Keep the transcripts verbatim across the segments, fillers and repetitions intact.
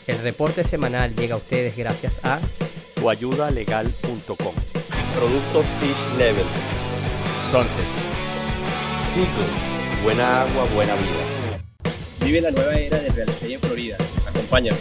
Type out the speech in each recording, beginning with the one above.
El reporte semanal llega a ustedes gracias a tu ayuda legal punto com, Productos Fish Level, Sontes, Seagull, buena agua, buena vida. Vive la nueva era del real estate en Florida. Acompáñame.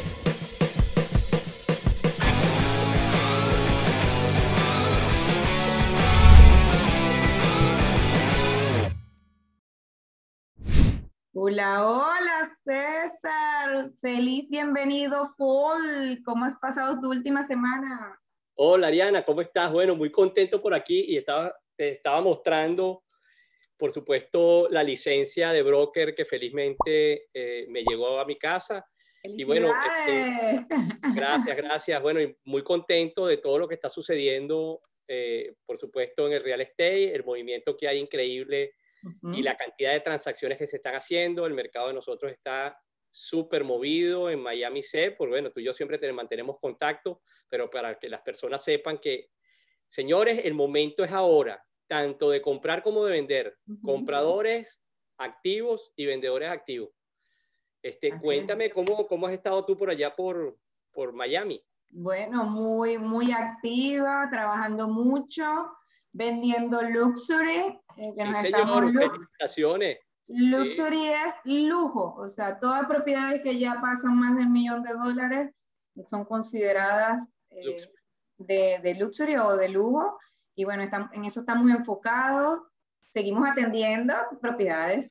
Hola, hola César, feliz bienvenido Fall, ¿cómo has pasado tu última semana? Hola Ariana, ¿cómo estás? Bueno, muy contento por aquí y estaba, te estaba mostrando, por supuesto, la licencia de broker que felizmente eh, me llegó a mi casa. Y bueno, este, gracias, gracias. Bueno, y muy contento de todo lo que está sucediendo, eh, por supuesto, en el real estate, el movimiento que hay increíble. Uh-huh. Y la cantidad de transacciones que se están haciendo. El mercado de nosotros está súper movido en Miami C, porque bueno, tú y yo siempre te mantenemos contacto, pero para que las personas sepan que, señores, el momento es ahora, tanto de comprar como de vender, uh-huh. Compradores activos y vendedores activos. Este, cuéntame cómo, cómo has estado tú por allá por, por Miami. Bueno, muy, muy activa, trabajando mucho, vendiendo luxury. Eh, que sí, nos señor, felicitaciones. Luxury sí. Es lujo, o sea, todas propiedades que ya pasan más del millón de dólares son consideradas eh, de, de luxury o de lujo, y bueno, estamos, en eso estamos enfocados. Seguimos atendiendo propiedades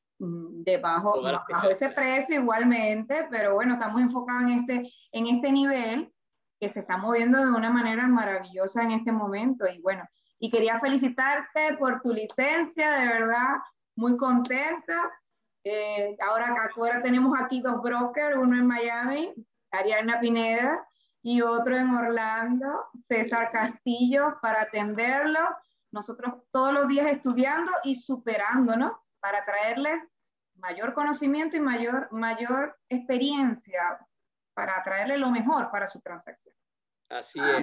de bajo, bajo ese precio igualmente, pero bueno, estamos enfocados en este, en este nivel que se está moviendo de una manera maravillosa en este momento, y bueno, y quería felicitarte por tu licencia, de verdad, muy contenta. Eh, ahora ahora tenemos aquí dos brokers, uno en Miami, Ariana Pineda, y otro en Orlando, César Castillo, para atenderlo. Nosotros todos los días estudiando y superándonos para traerles mayor conocimiento y mayor, mayor experiencia, para traerle lo mejor para su transacción. Así es,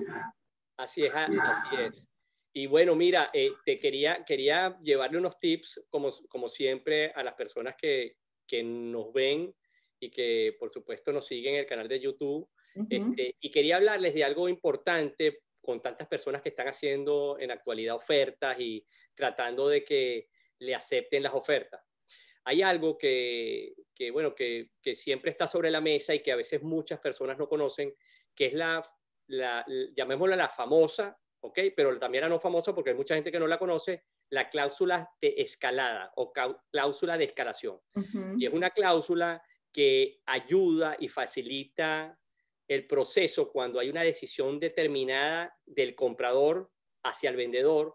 así es, así es. Y bueno, mira, eh, te quería, quería llevarle unos tips, como, como siempre, a las personas que, que nos ven y que, por supuesto, nos siguen en el canal de YouTube. Uh-huh. este, y quería hablarles de algo importante con tantas personas que están haciendo en la actualidad ofertas y tratando de que le acepten las ofertas. Hay algo que, que bueno, que, que siempre está sobre la mesa y que a veces muchas personas no conocen, que es la, la, la llamémosla la famosa, ¿ok? Pero también la no famosa, porque hay mucha gente que no la conoce, la cláusula de escalada o cláusula de escalación. Uh-huh. Y es una cláusula que ayuda y facilita el proceso cuando hay una decisión determinada del comprador hacia el vendedor,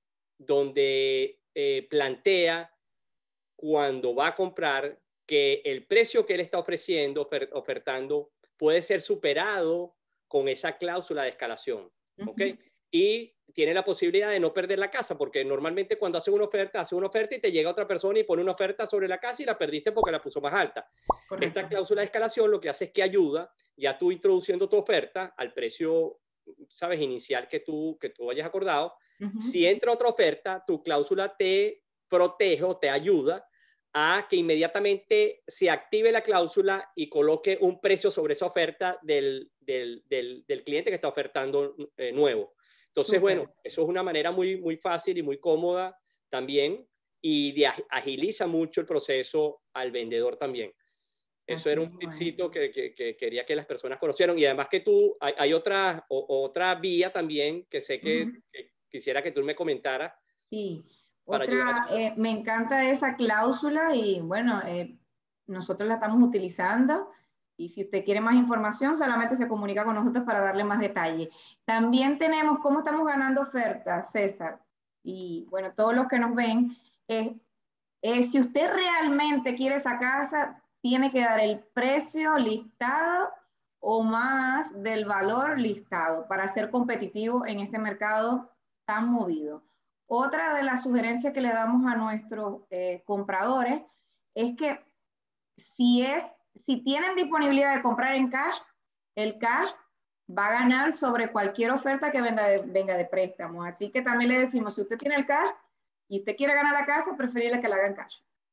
donde eh, plantea cuando va a comprar que el precio que él está ofreciendo, ofer ofertando, puede ser superado con esa cláusula de escalación, ¿ok? Uh-huh. Y tiene la posibilidad de no perder la casa, porque normalmente cuando hace una oferta, hace una oferta y te llega otra persona y pone una oferta sobre la casa y la perdiste porque la puso más alta. Correcto. Esta cláusula de escalación lo que hace es que ayuda, ya tú introduciendo tu oferta al precio, sabes, inicial que tú, que tú hayas acordado. Uh-huh. Si entra otra oferta, tu cláusula te protege o te ayuda a que inmediatamente se active la cláusula y coloque un precio sobre esa oferta del, del, del, del cliente que está ofertando eh, nuevo. Entonces, okay. Bueno, eso es una manera muy, muy fácil y muy cómoda también, y de, agiliza mucho el proceso al vendedor también. Eso era un tipcito que, que, que quería que las personas conocieran. Y además que tú, hay, hay otra, o, otra vía también que sé que, uh-huh. que quisiera que tú me comentaras. Sí. Otra, eh, me encanta esa cláusula y bueno, eh, nosotros la estamos utilizando, y si usted quiere más información solamente se comunica con nosotros para darle más detalle. También tenemos cómo estamos ganando ofertas, César, y bueno, todos los que nos ven, eh, eh, si usted realmente quiere esa casa, tiene que dar el precio listado o más del valor listado para ser competitivo en este mercado tan movido. Otra de las sugerencias que le damos a nuestros eh, compradores es que si, es, si tienen disponibilidad de comprar en cash, el cash va a ganar sobre cualquier oferta que venga de, venga de préstamo. Así que también le decimos, si usted tiene el cash y usted quiere ganar la casa, preferible que la haga en cash.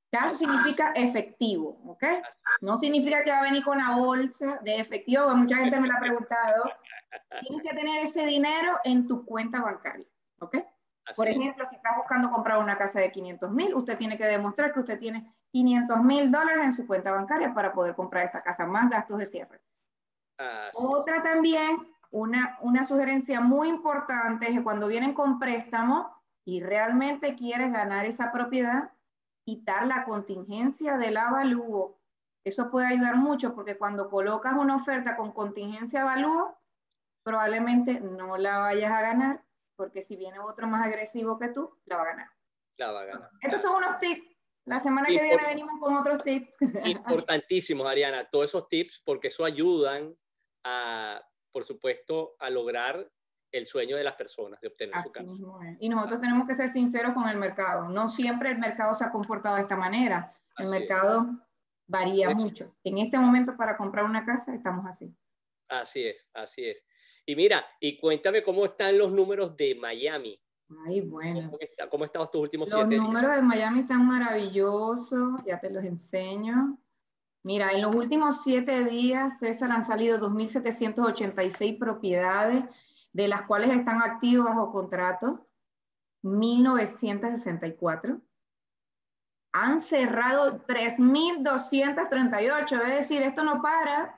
Cash significa efectivo, ¿ok? No significa que va a venir con la bolsa de efectivo, porque mucha gente me lo ha preguntado. Tienes que tener ese dinero en tu cuenta bancaria, ¿ok? Por ejemplo, si estás buscando comprar una casa de quinientos mil, usted tiene que demostrar que usted tiene quinientos mil dólares en su cuenta bancaria para poder comprar esa casa, más gastos de cierre. Otra también, una, una sugerencia muy importante es que cuando vienen con préstamo y realmente quieres ganar esa propiedad, quitar la contingencia del avalúo. Eso puede ayudar mucho porque cuando colocas una oferta con contingencia avalúo, probablemente no la vayas a ganar, porque si viene otro más agresivo que tú, la va a ganar. La va a ganar. Estos son unos tips. La semana que viene venimos con otros tips. Importantísimos, Ariana, todos esos tips, porque eso ayudan a, por supuesto, a lograr el sueño de las personas de obtener Así su casa. mismo es. Y nosotros tenemos que ser sinceros con el mercado. No siempre el mercado se ha comportado de esta manera. El Así mercado es. varía hecho, mucho. En este momento, para comprar una casa, estamos así. Así es, así es. Y mira, y cuéntame cómo están los números de Miami. Ay, bueno. ¿Cómo, está, cómo han estado estos últimos Los siete días? números de Miami están maravillosos. Ya te los enseño. Mira, en los últimos siete días, César, han salido dos mil setecientas ochenta y seis propiedades, de las cuales están activas bajo contrato mil novecientas sesenta y cuatro. Han cerrado tres mil doscientas treinta y ocho, es decir, esto no para,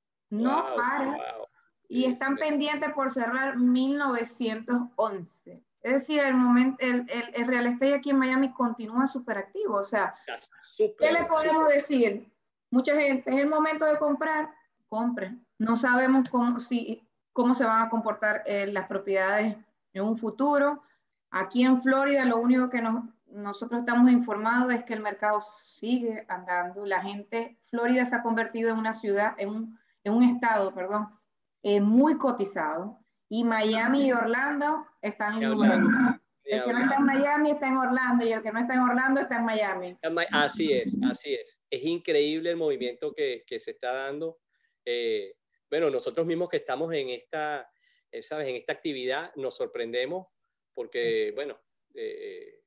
no Wow, para. wow. Y están pendientes por cerrar mil novecientos once. Es decir, el, momento, el, el, el real estate aquí en Miami continúa súper activo. O sea, super, ¿qué le podemos super. decir? Mucha gente, es el momento de comprar, compren. No sabemos cómo, si, cómo se van a comportar eh, las propiedades en un futuro. Aquí en Florida, lo único que nos, nosotros estamos informados es que el mercado sigue andando. La gente, Florida se ha convertido en una ciudad, en un, en un estado, perdón, eh, muy cotizado. Y Miami y Orlando están en número uno. El que no está en Miami está en Orlando y el que no está en Orlando está en Miami. Así es, así es. Es increíble el movimiento que, que se está dando. Eh, bueno, nosotros mismos que estamos en esta, ¿sabes? En esta actividad nos sorprendemos porque, bueno, eh,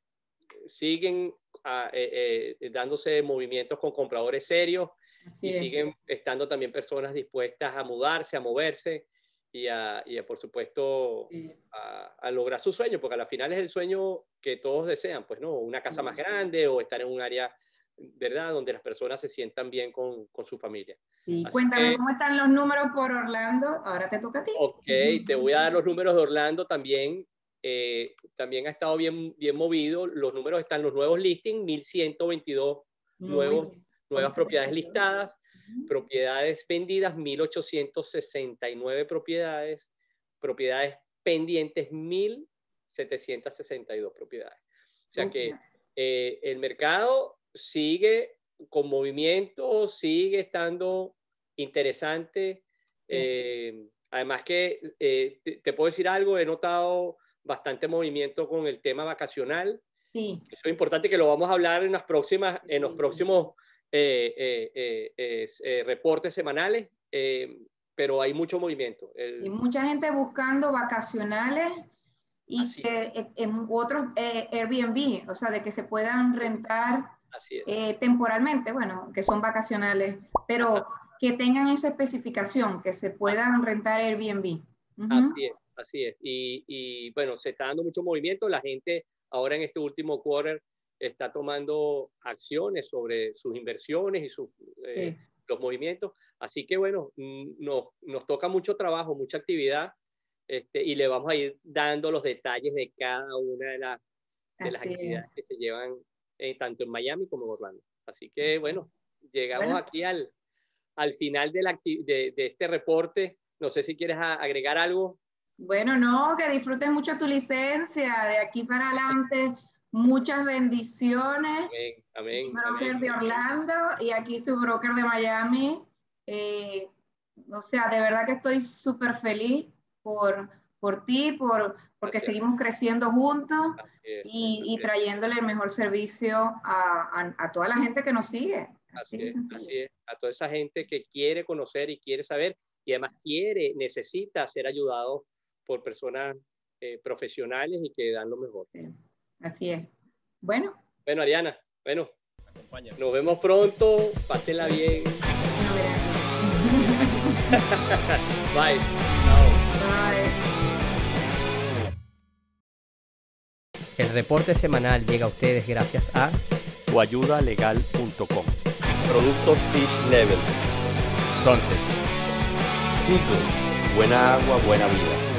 siguen a, eh, eh, dándose movimientos con compradores serios así y es. Siguen estando también personas dispuestas a mudarse, a moverse. Y a, y a, por supuesto, sí. a, a lograr su sueño, porque al final es el sueño que todos desean, pues, ¿no? Una casa sí. más grande o estar en un área, ¿verdad?, donde las personas se sientan bien con, con su familia. Sí, cuéntame, que, ¿cómo están los números por Orlando? Ahora te toca a ti. Ok, te voy a dar los números de Orlando también. Eh, también ha estado bien, bien movido. Los números están los nuevos listings, mil ciento veintidós nuevos, nuevas propiedades listadas. Propiedades vendidas, mil ochocientas sesenta y nueve propiedades, propiedades pendientes, mil setecientas sesenta y dos propiedades. O sea que eh, el mercado sigue con movimiento, sigue estando interesante. Eh, además que eh, te, te puedo decir algo, he notado bastante movimiento con el tema vacacional. Sí. Eso es importante que lo vamos a hablar en las próximas, en los próximos Eh, eh, eh, eh, eh, reportes semanales, eh, pero hay mucho movimiento. El... Y mucha gente buscando vacacionales y que, eh, en otros eh, Airbnb, o sea, de que se puedan rentar eh, temporalmente, bueno, que son vacacionales, pero Ajá. que tengan esa especificación, que se puedan Ajá. rentar Airbnb. Uh-huh. Así es, así es. Y, y bueno, se está dando mucho movimiento. La gente ahora en este último quarter está tomando acciones sobre sus inversiones y sus, eh, sí. los movimientos. Así que, bueno, nos, nos toca mucho trabajo, mucha actividad, este, y le vamos a ir dando los detalles de cada una de, la, de las actividades es. que se llevan eh, tanto en Miami como en Orlando. Así que, bueno, llegamos bueno. aquí al, al final de, la, de, de este reporte. No sé si quieres a, agregar algo. Bueno, no, que disfrutes mucho tu licencia de aquí para adelante. Muchas bendiciones. Amén, amén. Mi broker amén, de Orlando y aquí su broker de Miami. Eh, o sea, de verdad que estoy súper feliz por, por ti, por, porque Gracias. seguimos creciendo juntos es, y, y trayéndole el mejor servicio a, a, a toda la gente que nos sigue. Así, así, es, así es. A toda esa gente que quiere conocer y quiere saber y además quiere, necesita ser ayudado por personas eh, profesionales y que dan lo mejor. Sí. Así es. Bueno. Bueno, Ariana, bueno, España. Nos vemos pronto. Pásenla bien. No, Bye. Chao. bye. El reporte semanal llega a ustedes gracias a tuayudalegal punto com. Productos Fish Level. Sontes. Seagull. Buena agua, buena vida.